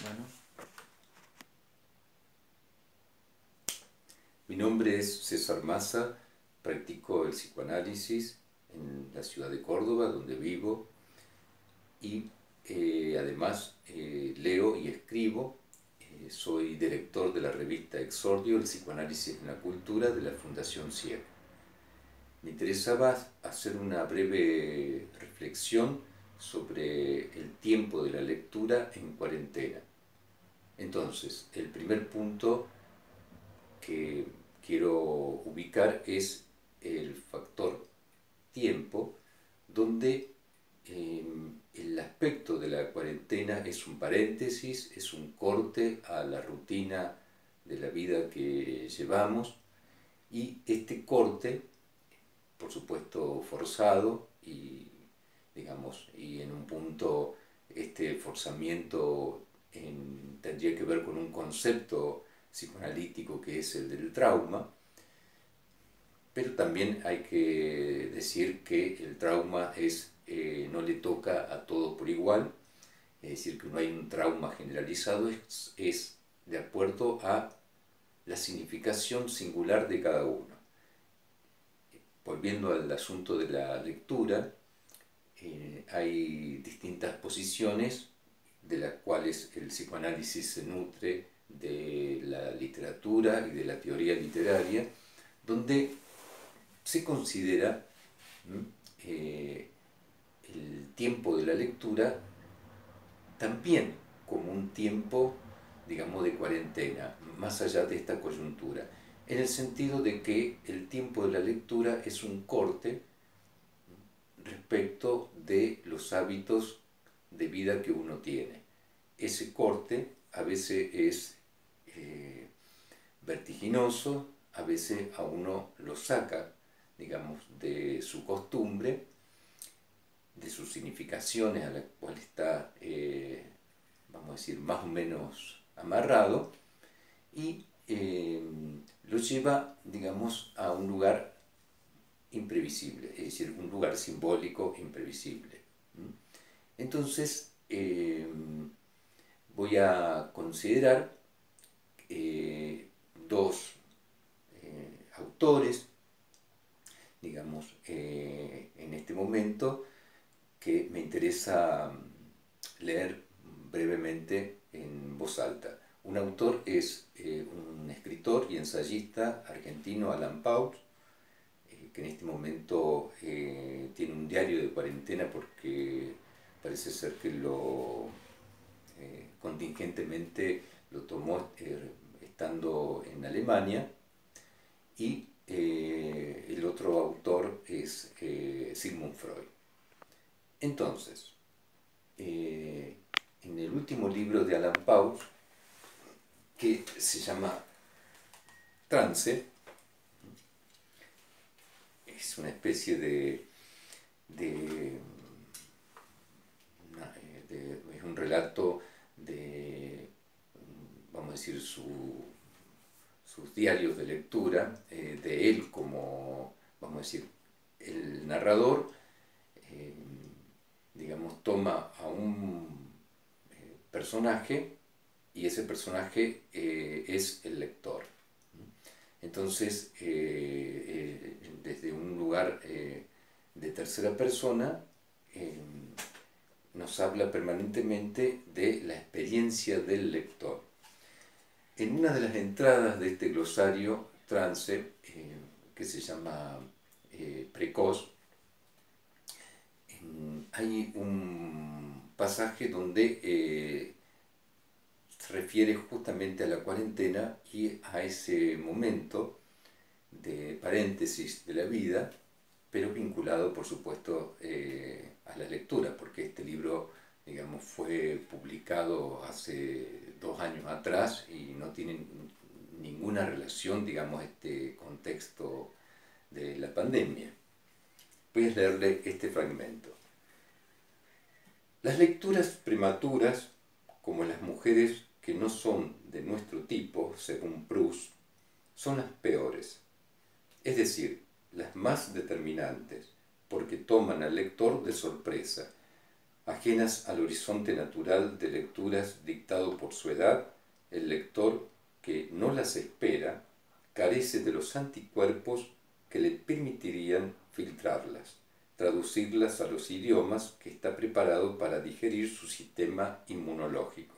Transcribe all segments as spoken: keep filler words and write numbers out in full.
Bueno. Mi nombre es César Massa, practico el psicoanálisis en la ciudad de Córdoba, donde vivo, y eh, además eh, leo y escribo. Eh, soy director de la revista Exordio, el psicoanálisis en la cultura, de la Fundación C I E P. Me interesaba hacer una breve reflexión sobre el tiempo de la lectura en cuarentena. Entonces, el primer punto que quiero ubicar es el factor tiempo, donde eh, el aspecto de la cuarentena es un paréntesis, es un corte a la rutina de la vida que llevamos, y este corte, por supuesto forzado, y digamos, y en un punto este forzamiento en, tendría que ver con un concepto psicoanalítico que es el del trauma, pero también hay que decir que el trauma es, eh, no le toca a todos por igual, es decir, que no hay un trauma generalizado, es, es de acuerdo a la significación singular de cada uno. Volviendo al asunto de la lectura, eh, hay distintas posiciones de las cuales el psicoanálisis se nutre de la literatura y de la teoría literaria, donde se considera eh, el tiempo de la lectura también como un tiempo, digamos, de cuarentena, más allá de esta coyuntura, en el sentido de que el tiempo de la lectura es un corte respecto de los hábitos de vida que uno tiene. Ese corte a veces es eh, vertiginoso, a veces a uno lo saca, digamos, de su costumbre, de sus significaciones a las cuales está, eh, vamos a decir, más o menos amarrado, y eh, lo lleva, digamos, a un lugar imprevisible, es decir, un lugar simbólico imprevisible. Entonces, eh, voy a considerar eh, dos eh, autores, digamos, eh, en este momento, que me interesa leer brevemente en voz alta. Un autor es eh, un escritor y ensayista argentino, Alan Pauls, eh, que en este momento eh, tiene un diario de cuarentena porque parece ser que lo eh, contingentemente lo tomó eh, estando en Alemania, y eh, el otro autor es eh, Sigmund Freud. Entonces, eh, en el último libro de Alan Pauls, que se llama Trance, es una especie de, de, una, de es un relato de, vamos a decir, su, sus diarios de lectura, eh, de él como, vamos a decir, el narrador, eh, digamos, toma a un eh, personaje, y ese personaje eh, es el lector. Entonces, eh, eh, desde un lugar eh, de tercera persona, eh, nos habla permanentemente de la experiencia del lector. En una de las entradas de este glosario Trance, eh, que se llama eh, Precoz, hay un pasaje donde eh, se refiere justamente a la cuarentena y a ese momento de paréntesis de la vida, pero vinculado, por supuesto, eh, a la lectura, porque este libro, digamos, fue publicado hace dos años atrás y no tiene ninguna relación, digamos, este contexto de la pandemia. Voy a leerle este fragmento. Las lecturas prematuras, como las mujeres que no son de nuestro tipo, según Proust, son las peores, es decir, las más determinantes, porque toman al lector de sorpresa, ajenas al horizonte natural de lecturas dictado por su edad, el lector que no las espera carece de los anticuerpos que le permitirían filtrarlas, traducirlas a los idiomas que está preparado para digerir su sistema inmunológico.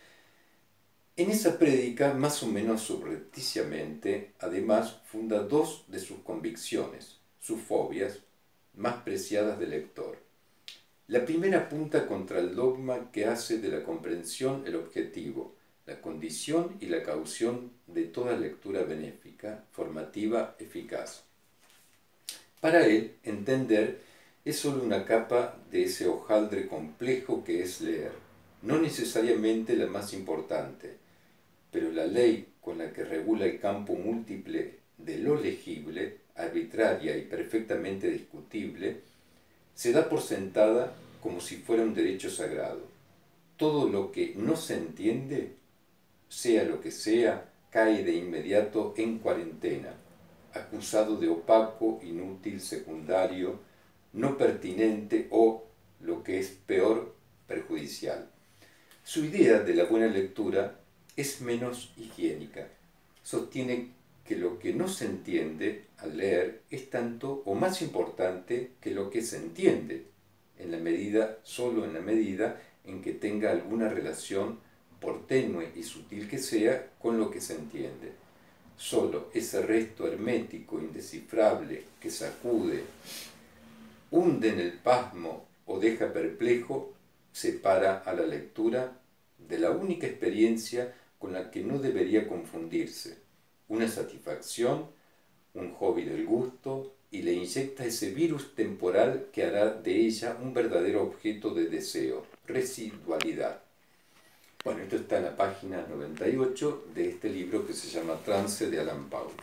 En esa prédica, más o menos subrepticiamente, además funda dos de sus convicciones, sus fobias, más preciadas del lector. La primera apunta contra el dogma que hace de la comprensión el objetivo, la condición y la caución de toda lectura benéfica, formativa, eficaz. Para él, entender es sólo una capa de ese hojaldre complejo que es leer, no necesariamente la más importante, pero la ley con la que regula el campo múltiple de lo legible, arbitraria y perfectamente discutible, se da por sentada como si fuera un derecho sagrado. Todo lo que no se entiende, sea lo que sea, cae de inmediato en cuarentena, acusado de opaco, inútil, secundario, no pertinente o, lo que es peor, perjudicial. Su idea de la buena lectura es menos higiénica. Sostiene que lo que no se entiende al leer es tanto o más importante que lo que se entiende, en la medida, solo en la medida en que tenga alguna relación, por tenue y sutil que sea, con lo que se entiende. Solo ese resto hermético, indescifrable, que sacude, hunde en el pasmo o deja perplejo, separa a la lectura de la única experiencia con la que no debería confundirse, una satisfacción, un hobby del gusto, y le inyecta ese virus temporal que hará de ella un verdadero objeto de deseo, residualidad. Bueno, esto está en la página noventa y ocho de este libro que se llama Trance de Alan Pauls.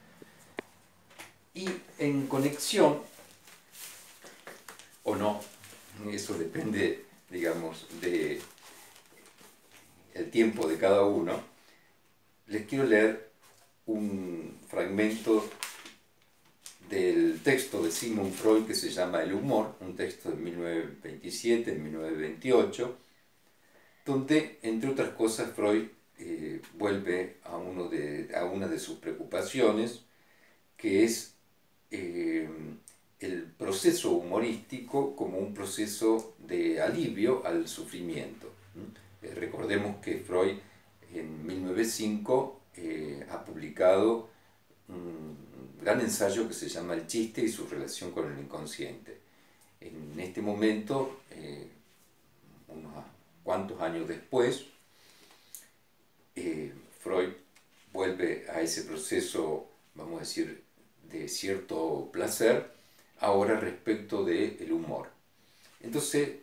Y en conexión, o no, eso depende, digamos, de el tiempo de cada uno, les quiero leer un fragmento del texto de Sigmund Freud que se llama El humor, un texto de mil novecientos veintisiete, mil novecientos veintiocho, donde, entre otras cosas, Freud eh, vuelve a, uno de, a una de sus preocupaciones, que es eh, el proceso humorístico como un proceso de alivio al sufrimiento. ¿Mm? Eh, recordemos que Freud en mil novecientos cinco eh, ha publicado un gran ensayo que se llama El chiste y su relación con el inconsciente. En este momento, eh, unos cuantos años después, eh, Freud vuelve a ese proceso, vamos a decir, de cierto placer, ahora respecto del humor. Entonces,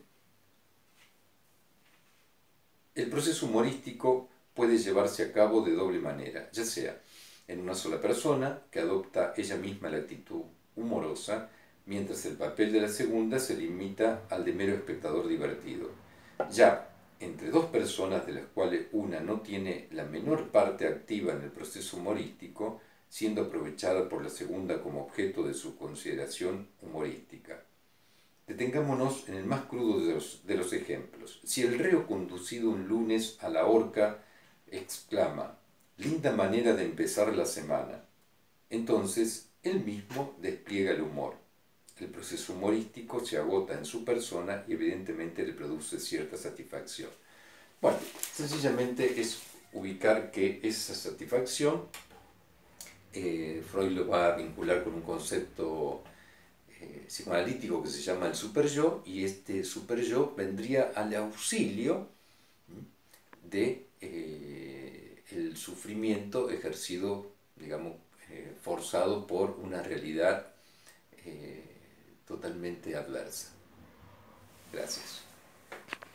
el proceso humorístico puede llevarse a cabo de doble manera, ya sea en una sola persona, que adopta ella misma la actitud humorosa, mientras el papel de la segunda se limita al de mero espectador divertido. Ya entre dos personas de las cuales una no tiene la menor parte activa en el proceso humorístico, siendo aprovechada por la segunda como objeto de su consideración humorística. Detengámonos en el más crudo de los, de los ejemplos. Si el reo conducido un lunes a la horca exclama: «Linda manera de empezar la semana», entonces él mismo despliega el humor. El proceso humorístico se agota en su persona y evidentemente le produce cierta satisfacción. Bueno, sencillamente es ubicar que esa satisfacción eh, Freud lo va a vincular con un concepto eh, psicoanalítico que se llama el superyo, y este superyo vendría al auxilio de eh, el sufrimiento ejercido, digamos, eh, forzado por una realidad eh, totalmente adversa. Gracias.